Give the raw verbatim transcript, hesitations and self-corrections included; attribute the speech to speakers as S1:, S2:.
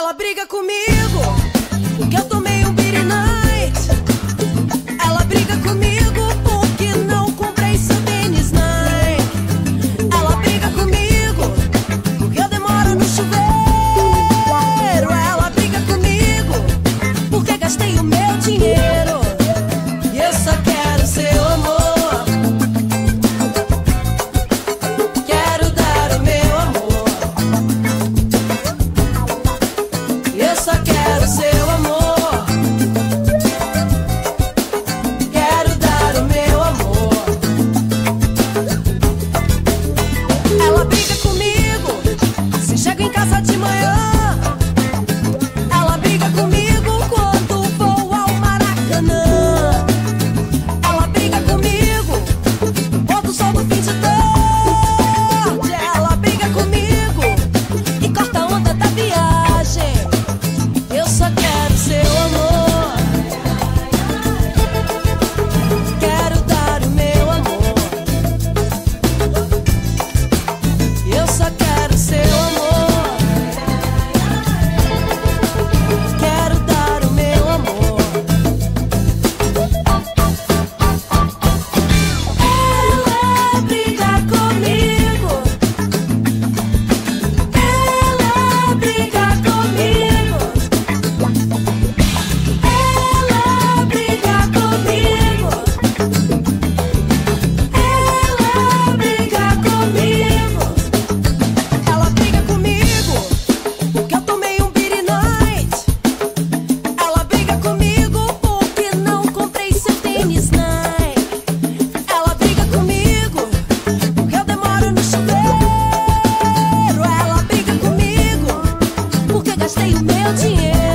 S1: Ela briga comigo porque eu tomei um beer night. Ela briga comigo porque não comprei seu tênis Nike. Ela briga comigo porque eu demoro no chuveiro. Ela briga comigo porque gastei o meu dinheiro. E eu só quero seu amor. Quero dar o meu amor. Eu só quero seu amor. Quero dar o meu amor. Ela briga comigo se chego em casa de manhã. Ela briga comigo quando vou ao Maracanã. Ela briga comigo no pôr do sol do fim de tarde. Ela briga comigo e corta a onda da viagem. Eu só quero seu amor. Quero dar o meu amor. Eu só quero seu amor. Quero dar o meu amor. Ela briga comigo. Ela briga comigo. Ela briga comigo. Ela briga comigo. Ela briga comigo porque eu tomei um beer night. Ela briga comigo porque não comprei seu tênis Nike. Ela briga comigo porque eu demoro no chuveiro. Ela briga comigo porque gastei o meu dinheiro.